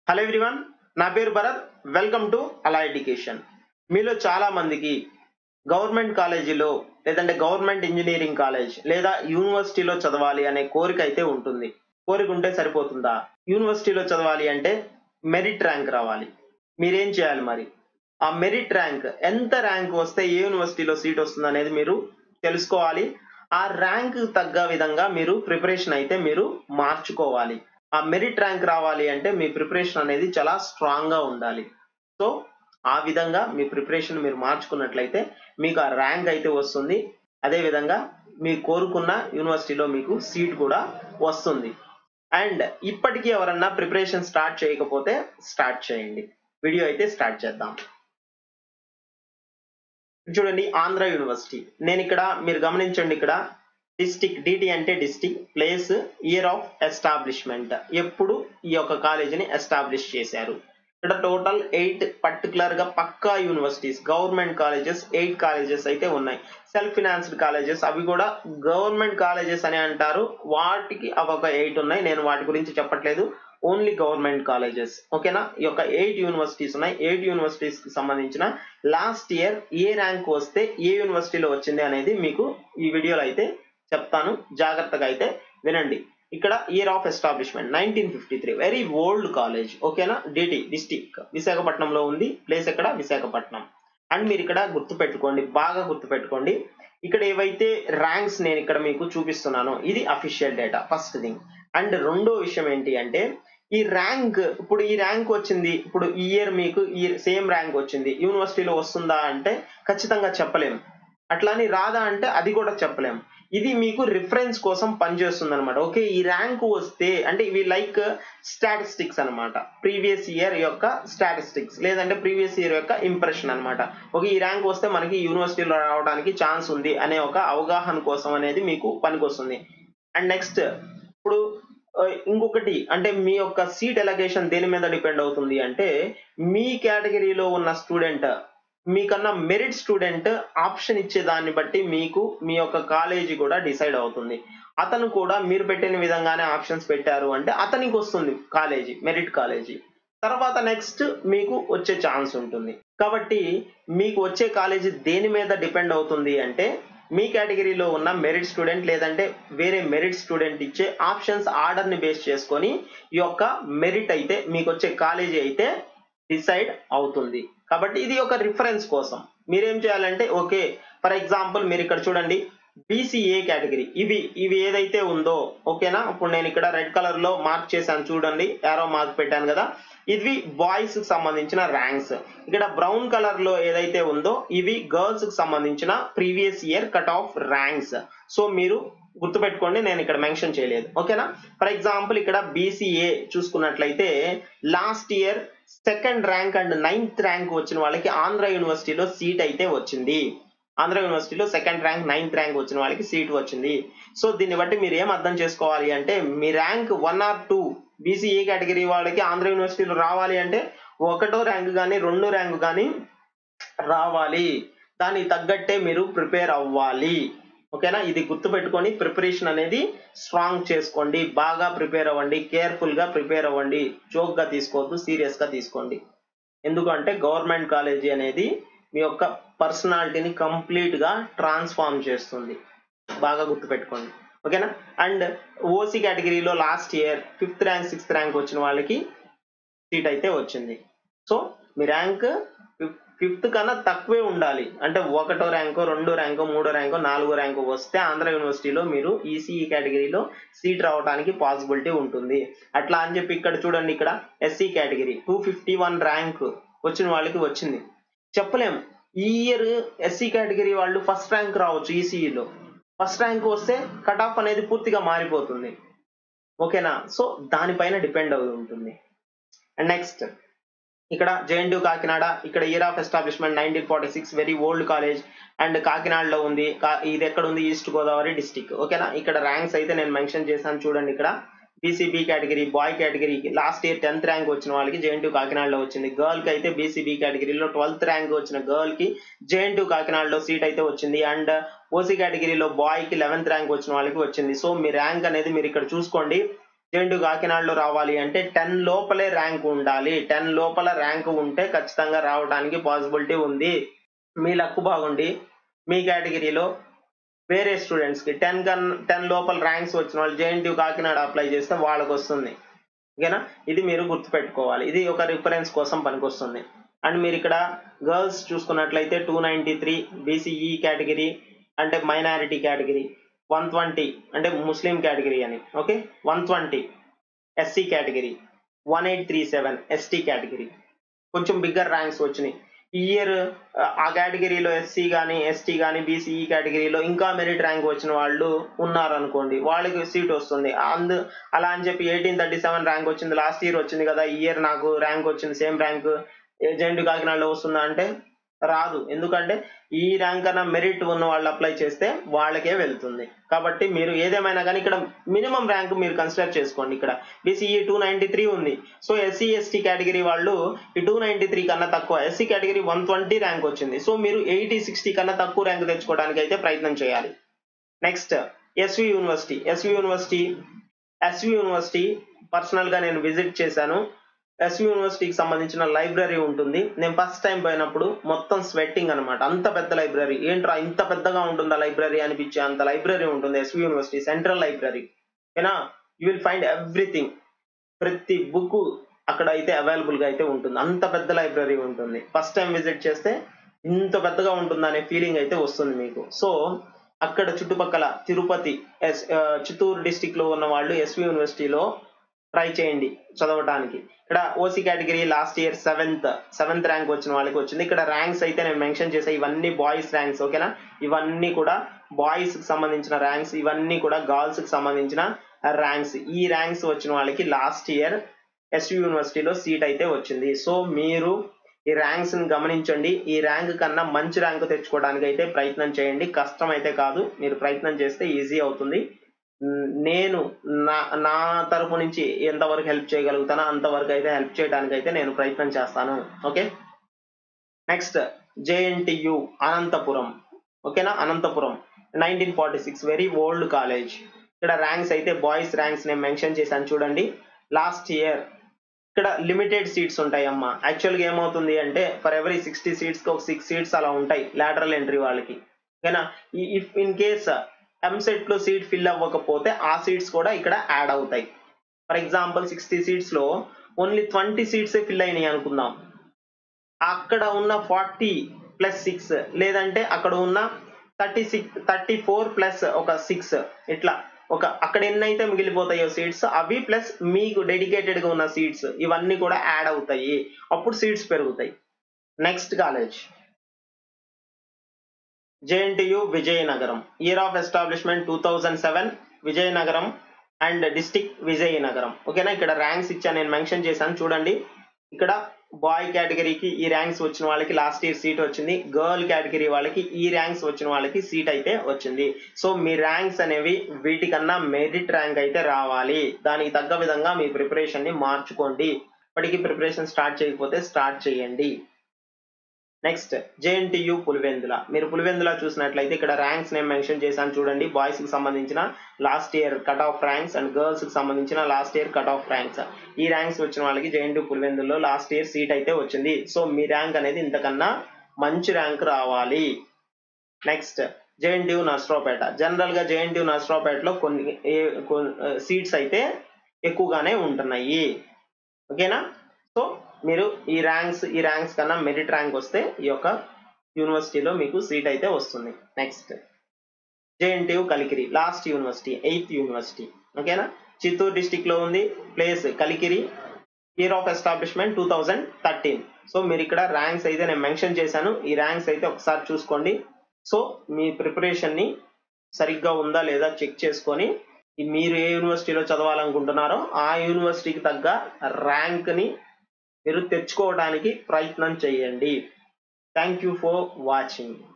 Hello everyone, నా పేరు Bharat. Welcome to allocation. మీలో చాలా మందికి గవర్నమెంట్ కాలేజీలో లేదంటే గవర్నమెంట్ ఇంజనీరింగ్ కాలేజ్ లేదా యూనివర్సిటీలో చదవాలి అనే కోరిక అయితే ఉంటుంది. కోరిక ఉంటే సరిపోతుందా? యూనివర్సిటీలో చదవాలి అంటే మెరిట్ ర్యాంక్ రావాలి. మీరేం చేయాలి మరి? ఆ మెరిట్ ర్యాంక్ ఎంత ర్యాంక్ వస్తే ఏ యూనివర్సిటీలో సీట్ వస్తుంది అనేది మీరు తెలుసుకోవాలి. ఆ ర్యాంక్ తగ్గ విధంగా మీరు ప్రిపరేషన్ అయితే మీరు మార్చుకోవాలి. ఆ మెరిట్ ర్యాంక్ రావాలి అంటే మీ ప్రిపరేషన్ అనేది చాలా స్ట్రాంగ్ గా ఉండాలి. సో ఆ విధంగా మీ ప్రిపరేషన్ మీరు మార్చుకున్నట్లయితే మీకు ఆ ర్యాంక్ అయితే వస్తుంది. అదే విధంగా మీరు కోరుకున్న యూనివర్సిటీలో మీకు సీట్ కూడా వస్తుంది. అండ్ ఇప్పటికీ ఎవరన్నా ప్రిపరేషన్ స్టార్ట్ చేయకపోతే స్టార్ట్ చేయండి. వీడియో అయితే స్టార్ట్ చేద్దాం. చూడండి, ఆంధ్ర యూనివర్సిటీ. నేను ఇక్కడ మీరు గమనించండి, ఇక్కడ డిస్ట్రిక్ట్ డిటి అంటే district, place, year of establishment, ఎప్పుడు ఈ యొక్క కాలేజీని ఎస్టాబ్లిష్ చేశారు. ఇక్కడ టోటల్ 8 పర్టికులర్ గా పక్కా యూనివర్సిటీస్, గవర్నమెంట్ కాలేజెస్ 8 కాలేజెస్ అయితే ఉన్నాయి. సెల్ఫ్ ఫినాన్స్డ్ కాలేజెస్, అవి కూడా గవర్నమెంట్ కాలేజెస్ అని అంటారు. వాటికి అవి ఒక 8 ఉన్నాయి. నేను వాటి గురించి చెప్పట్లేదు, ఓన్లీ గవర్నమెంట్ కాలేజెస్. ఓకేనా? ఈ యొక్క 8 యూనివర్సిటీస్ ఉన్నాయి. 8 యూనివర్సిటీస్ కి సంబంధించిన లాస్ట్ ఇయర్ ఏ ర్యాంక్ వస్తే ఏ యూనివర్సిటీలో వచ్చింది అనేది మీకు ఈ వీడియోలో అయితే చెప్తాను. జాగ్రత్తగా అయితే వినండి. ఇక్కడ year of establishment 1953, very old college. ఓకేనా? డిటి డిస్టిక్ విశాఖపట్నంలో ఉంది. ప్లేస్ ఎక్కడ? విశాఖపట్నం. అండ్ మీరు ఇక్కడ గుర్తుపెట్టుకోండి, బాగా గుర్తుపెట్టుకోండి. ఇక్కడ ఏవైతే ర్యాంక్స్ నేను ఇక్కడ మీకు చూపిస్తున్నానో ఇది official data, first thing. And రెండో విషయం ఏంటి అంటే, ఈ ర్యాంక్, ఇప్పుడు ఈ ర్యాంక్ వచ్చింది, ఇప్పుడు ఈ ఇయర్ మీకు ఈ సేమ్ ర్యాంక్ వచ్చింది, యూనివర్సిటీలో వస్తుందా అంటే ఖచ్చితంగా చెప్పలేము. అట్లాని రాదా అంటే అది కూడా చెప్పలేము. ఇది మీకు రిఫరెన్స్ కోసం పనిచేస్తుంది అనమాట. ఓకే, ఈ ర్యాంక్ వస్తే అంటే ఇవి లైక్ స్టాటిస్టిక్స్ అనమాట. ప్రీవియస్ ఇయర్ యొక్క స్టాటిస్టిక్స్ లేదంటే ప్రీవియస్ ఇయర్ యొక్క ఇంప్రెషన్ అనమాట. ఓకే, ఈ ర్యాంక్ వస్తే మనకి యూనివర్సిటీలో రావడానికి ఛాన్స్ ఉంది అనే ఒక అవగాహన కోసం అనేది మీకు పనికొస్తుంది. అండ్ నెక్స్ట్, ఇప్పుడు ఇంకొకటి అంటే మీ యొక్క సీట్ అలొకేషన్ దేని మీద డిపెండ్ అవుతుంది అంటే, మీ కేటగిరీలో ఉన్న స్టూడెంట్ మీకన్నా మెరిట్ స్టూడెంట్ ఆప్షన్ ఇచ్చే దాన్ని బట్టి మీకు మీ యొక్క కాలేజీ కూడా డిసైడ్ అవుతుంది. అతను కూడా మీరు పెట్టిన విధంగానే ఆప్షన్స్ పెట్టారు అంటే అతనికి వస్తుంది కాలేజీ, మెరిట్ కాలేజీ. తర్వాత నెక్స్ట్ మీకు వచ్చే ఛాన్స్ ఉంటుంది. కాబట్టి మీకు వచ్చే కాలేజీ దేని మీద డిపెండ్ అవుతుంది అంటే, మీ కేటగిరీలో ఉన్న మెరిట్ స్టూడెంట్ లేదంటే వేరే మెరిట్ స్టూడెంట్ ఇచ్చే ఆప్షన్స్ ఆర్డర్ ని బేస్ చేసుకొని ఈ యొక్క మెరిట్ అయితే మీకు వచ్చే కాలేజీ అయితే డిసైడ్ అవుతుంది. కాబట్టి ఇది ఒక రిఫరెన్స్ కోసం మీరేం చేయాలంటే, ఓకే ఫర్ ఎగ్జాంపుల్ మీరు ఇక్కడ చూడండి, బీసీఏ కేటగిరీ, ఇవి ఏదైతే ఉందో, ఓకేనా? ఇప్పుడు నేను ఇక్కడ రెడ్ కలర్ లో మార్క్ చేశాను చూడండి, యారో మార్క్ పెట్టాను కదా, ఇవి బాయ్స్ కి సంబంధించిన ర్యాంక్స్. ఇక్కడ బ్రౌన్ కలర్ లో ఏదైతే ఉందో ఇవి గర్ల్స్ కి సంబంధించిన previous year cut off ranks. So మీరు గుర్తుపెట్టుకోండి, నేను ఇక్కడ మెన్షన్ చేయలేదు. ఓకేనా? ఫర్ ఎగ్జాంపుల్ ఇక్కడ బీసీఏ చూసుకున్నట్లయితే last year 2nd rank and 9th rank వచ్చిన వాళ్ళకి ఆంధ్ర యూనివర్సిటీలో సీట్ అయితే వచ్చింది. ఆంధ్ర యూనివర్సిటీలో 2nd ర్యాంక్ 9th ర్యాంక్ వచ్చిన వాళ్ళకి సీట్ వచ్చింది. సో దీన్ని బట్టి మీరు ఏం అర్థం చేసుకోవాలి అంటే, మీ ర్యాంక్ 1 or 2 బీసీఏ కేటగిరీ వాళ్ళకి ఆంధ్ర యూనివర్సిటీలో రావాలి అంటే 1వ ర్యాంక్ కానీ 2వ ర్యాంక్ కానీ రావాలి. దానికి తగ్గట్టే మీరు ప్రిపేర్ అవ్వాలి. ఓకేనా? ఇది గుర్తుపెట్టుకొని ప్రిపరేషన్ అనేది స్ట్రాంగ్ చేసుకోండి. బాగా ప్రిపేర్ అవ్వండి, కేర్ఫుల్ గా ప్రిపేర్ అవ్వండి. జోక్ గా తీసుకోవద్దు, సీరియస్ గా తీసుకోండి. ఎందుకంటే గవర్నమెంట్ కాలేజీ అనేది మీ యొక్క పర్సనాలిటీని కంప్లీట్ గా ట్రాన్స్ఫార్మ్ చేస్తుంది. బాగా గుర్తుపెట్టుకోండి. ఓకేనా? అండ్ ఓసీ కేటగిరీలో last year 5th rank 6th rank వచ్చిన వాళ్ళకి సీట్ అయితే వచ్చింది. సో మీ ర్యాంక్ 5th కన్నా తక్కువే ఉండాలి. అంటే 1వ ర్యాంకో 2వ ర్యాంకో 3వ ర్యాంకో 4వ ర్యాంకో వస్తే ఆంధ్ర యూనివర్సిటీలో మీరు ఈసీఈ కేటగిరీలో సీట్ రావడానికి పాసిబిలిటీ ఉంటుంది. అట్లా అని చెప్పి ఇక్కడ చూడండి, ఇక్కడ ఎస్సీ కేటగిరీ 251 ర్యాంక్ వచ్చిన వాళ్ళకి వచ్చింది. చెప్పలేము, ఈ ఇయర్ ఎస్సీ కేటగిరీ వాళ్ళు ఫస్ట్ ర్యాంక్ రావచ్చు. ఈసీఈలో ఫస్ట్ ర్యాంక్ వస్తే కట్ ఆఫ్ అనేది పూర్తిగా మారిపోతుంది. ఓకేనా? సో దానిపైన డిపెండ్ అవుతూ ఉంటుంది. అండ్ నెక్స్ట్, ఇక్కడ జేఎన్టీయూ కాకినాడ, ఇక్కడ year of establishment 1946, very old college. And కాకినాడలో ఉంది. ఇది ఎక్కడ ఉంది? East Godavari district. ఓకేనా? ఇక్కడ ర్యాంక్స్ అయితే నేను మెన్షన్ చేశాను చూడండి. ఇక్కడ బీసీబీ కేటగిరీ బాయ్ కేటగిరీకి లాస్ట్ ఇయర్ 10th ర్యాంక్ వచ్చిన వాళ్ళకి జేఎన్టీయూ కాకినాడలో వచ్చింది. గర్ల్ కి అయితే బీసీబీ కేటగిరీలో 12th ర్యాంక్ వచ్చిన గర్ల్ కి జేఎన్టీయూ కాకినాడలో సీట్ అయితే వచ్చింది. అండ్ ఓసీ కేటగిరీలో బాయ్ కి 11th ర్యాంక్ వచ్చిన వాళ్ళకి వచ్చింది. సో మీ ర్యాంక్ అనేది మీరు ఇక్కడ చూసుకోండి. జేఎన్‌టీయూ కాకినాడలో రావాలి అంటే 10 లోపలే ర్యాంక్ ఉండాలి. 10 లోపల ర్యాంక్ ఉంటే ఖచ్చితంగా రావడానికి పాసిబిలిటీ ఉంది. మీ లక్ బాగుండి మీ కేటగిరీలో వేరే స్టూడెంట్స్‌కి 10 లోపల ర్యాంక్స్ వచ్చిన వాళ్ళు జేఎన్‌టీయూ కాకినాడ అప్లై చేస్తే వాళ్ళకొస్తుంది. ఓకేనా? ఇది మీరు గుర్తుపెట్టుకోవాలి. ఇది ఒక రిఫరెన్స్ కోసం పనికొస్తుంది. అండ్ మీరు ఇక్కడ గర్ల్స్ చూసుకున్నట్లయితే 293 బీసీఈ కేటగిరీ అంటే మైనారిటీ కేటగిరీ, 120 అంటే ముస్లిం కేటగిరీ అని. Okay, 120 SC category, 1837 ST category. కొంచెం బిగ్గర్ ర్యాంక్స్ వచ్చినాయి. ఈ ఇయర్ ఆ కేటగిరీలో ఎస్సీ కానీ ఎస్టీ కానీ బీసీఈ కేటగిరీలో ఇంకా మెరిట్ ర్యాంక్ వచ్చిన వాళ్ళు ఉన్నారనుకోండి, వాళ్ళకి సీట్ వస్తుంది. అలా అని చెప్పి 1837 ర్యాంక్ వచ్చింది, లాస్ట్ ఇయర్ వచ్చింది కదా, ఈ ఇయర్ నాకు ర్యాంక్ వచ్చింది సేమ్ ర్యాంక్ జేఎన్‌టీయూ కాకినాడలో వస్తుందా అంటే రాదు. ఎందుకంటే ఈ ర్యాంక్ అన్న మెరిట్ ఉన్న వాళ్ళు అప్లై చేస్తే వాళ్ళకే వెళ్తుంది. కాబట్టి మీరు ఏదేమైనా కానీ ఇక్కడ మినిమం ర్యాంక్ మీరు కన్సిడర్ చేసుకోండి. ఇక్కడ బీసీఈ 293 ఉంది. సో ఎస్సీ ఎస్టీ కేటగిరీ వాళ్ళు ఈ 293 కన్నా తక్కువ, ఎస్సీ కేటగిరీ 120 ర్యాంక్ వచ్చింది. సో మీరు 80-60 కన్నా తక్కువ ర్యాంక్ తెచ్చుకోవడానికి అయితే ప్రయత్నం చేయాలి. నెక్స్ట్ ఎస్వి యూనివర్సిటీ పర్సనల్ గా నేను విజిట్ చేశాను. ఎస్వి యూనివర్సిటీకి సంబంధించిన లైబ్రరీ ఉంటుంది. నేను ఫస్ట్ టైం పోయినప్పుడు మొత్తం స్వెట్టింగ్ అనమాట. అంత పెద్ద లైబ్రరీ, ఏంట్రా ఇంత పెద్దగా ఉంటుందా లైబ్రరీ అనిపించే అంత లైబ్రరీ ఉంటుంది ఎస్వి యూనివర్సిటీ సెంట్రల్ లైబ్రరీ. ఓకేనా? యూ విల్ ఫైండ్ ఎవ్రీథింగ్, ప్రతి బుక్ అక్కడ అయితే అవైలబుల్ గా అయితే ఉంటుంది. అంత పెద్ద లైబ్రరీ ఉంటుంది. ఫస్ట్ టైం విజిట్ చేస్తే ఇంత పెద్దగా ఉంటుందనే ఫీలింగ్ అయితే వస్తుంది మీకు. సో అక్కడ చుట్టుపక్కల తిరుపతి, చిత్తూరు డిస్టిక్ లో ఉన్న వాళ్ళు ఎస్వి యూనివర్సిటీలో ట్రై చేయండి చదవడానికి. ఇక్కడ OC category last year seventh rank వచ్చిన వాళ్ళకి వచ్చింది. ఇక్కడ ర్యాంక్స్ అయితే నేను మెన్షన్ చేసా, ఇవన్నీ బాయ్స్ ర్యాంక్స్. ఓకేనా? ఇవన్నీ కూడా బాయ్స్ కి సంబంధించిన ర్యాంక్స్, ఇవన్నీ కూడా గర్ల్స్ కి సంబంధించిన ర్యాంక్స్. ఈ ర్యాంక్స్ వచ్చిన వాళ్ళకి లాస్ట్ ఇయర్ ఎస్వి యూనివర్సిటీలో సీట్ అయితే వచ్చింది. సో మీరు ఈ ర్యాంక్స్ ని గమనించండి. ఈ ర్యాంక్ కన్నా మంచి ర్యాంక్ తెచ్చుకోవడానికి అయితే ప్రయత్నం చేయండి. కష్టం అయితే కాదు, మీరు ప్రయత్నం చేస్తే ఈజీ అవుతుంది. నేను నా తరపు నుంచి ఎంతవరకు హెల్ప్ చేయగలుగుతానో అంతవరకు అయితే హెల్ప్ చేయడానికి అయితే నేను ప్రయత్నం చేస్తాను. Okay, next JNTU Anantapuram. ఓకేనా? Anantapuram 1946 very old college. ఇక్కడ ర్యాంక్స్ అయితే బాయ్స్ ర్యాంక్స్ నేను మెన్షన్ చేశాను చూడండి. లాస్ట్ ఇయర్ ఇక్కడ లిమిటెడ్ సీట్స్ ఉంటాయి అమ్మ. యాక్చువల్గా ఏమవుతుంది అంటే ఫర్ ఎవరీ 60 సీట్స్ కి ఒక 6 సీట్స్ అలా ఉంటాయి లాటరల్ ఎంట్రీ వాళ్ళకి. ఓకేనా? ఇఫ్ ఇన్ కేస్ ఎంసెట్ లో సీట్ ఫిల్ అవ్వకపోతే ఆ సీట్స్ కూడా ఇక్కడ యాడ్ అవుతాయి. ఫర్ ఎగ్జాంపుల్ 60 సీట్స్ లో ఓన్లీ 20 సీట్స్ ఫిల్ అయినాయి అనుకుందాం. అక్కడ ఉన్న 40 + 6 లేదంటే అక్కడ ఉన్న 34 + ఒక 6 ఇట్లా అక్కడ ఎన్నైతే మిగిలిపోతాయో సీట్స్ అవి ప్లస్ మీకు డెడికేటెడ్ గా ఉన్న సీట్స్ ఇవన్నీ కూడా యాడ్ అవుతాయి. అప్పుడు సీట్స్ పెరుగుతాయి. Next college JNTU Vizianagaram. Year of establishment 2007 Vizianagaram and district Vizianagaram. ఓకేనా? ఇక్కడ ర్యాంక్స్ ఇచ్చా నేను మెన్షన్ చేశాను చూడండి. ఇక్కడ బాయ్ కేటగిరీకి ఈ ర్యాంక్స్ వచ్చిన వాళ్ళకి లాస్ట్ ఇయర్ సీట్ వచ్చింది. గర్ల్ కేటగిరీ వాళ్ళకి ఈ ర్యాంక్స్ వచ్చిన వాళ్ళకి సీట్ అయితే వచ్చింది. సో మీ ర్యాంక్స్ అనేవి వీటికన్నా మెరిట్ ర్యాంక్ అయితే రావాలి. దానికి తగ్గ విధంగా మీ ప్రిపరేషన్ ని మార్చుకోండి. ఇప్పటికీ ప్రిపరేషన్ స్టార్ట్ చేయకపోతే స్టార్ట్ చేయండి. Next JNTU Pulivendula. మీరు పులివెందుల చూసినట్లయితే ఇక్కడ ర్యాంక్స్ నేను మెన్షన్ చేశాను చూడండి. బాయ్స్ కి సంబంధించిన last year cut off ranks and girls కి సంబంధించిన last year cut off ranks. ఈ ర్యాంక్స్ వచ్చిన వాళ్ళకి జేఎన్టీయూ పులివెందులలో లాస్ట్ ఇయర్ సీట్ అయితే వచ్చింది. సో మీ ర్యాంక్ అనేది ఇంతకన్నా మంచి ర్యాంక్ రావాలి. Next JNTU Narasaraopet. జనరల్ గా జేఎన్టీయూ నర్సరావుపేటలో కొన్ని సీట్స్ అయితే ఎక్కువగానే ఉంటున్నాయి. ఓకేనా? సో మీరు ఈ ర్యాంక్స్ కన్నా మెరిట్ ర్యాంక్ వస్తే ఈ యొక్క యూనివర్సిటీలో మీకు సీట్ అయితే వస్తుంది. Next JNTU Kalikiri last university 8th university. ఓకేనా? చిత్తూరు డిస్టిక్ లో ఉంది. Place Kalikiri. Year of establishment 2013. So మీరు ఇక్కడ ర్యాంక్స్ అయితే నేను మెన్షన్ చేశాను. ఈ ర్యాంక్స్ అయితే ఒకసారి చూసుకోండి. సో మీ ప్రిపరేషన్ ని సరిగ్గా ఉందా లేదా చెక్ చేసుకొని మీరు ఏ యూనివర్సిటీలో చదవాలనుకుంటున్నారో ఆ యూనివర్సిటీకి తగ్గ ర్యాంక్ ని మీరు తెచ్చుకోవడానికి ప్రయత్నం చేయండి. Thank you for watching.